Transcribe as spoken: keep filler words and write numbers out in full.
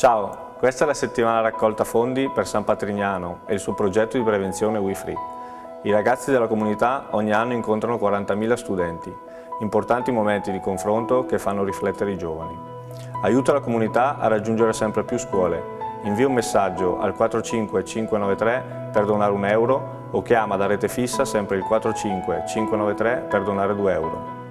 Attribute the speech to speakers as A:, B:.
A: Ciao, questa è la settimana raccolta fondi per San Patrignano e il suo progetto di prevenzione WeFree. I ragazzi della comunità ogni anno incontrano quarantamila studenti, importanti momenti di confronto che fanno riflettere i giovani. Aiuta la comunità a raggiungere sempre più scuole. Invia un messaggio al quattro cinque cinque nove tre per donare un euro o chiama da rete fissa sempre il quattro cinque cinque nove tre per donare due euro.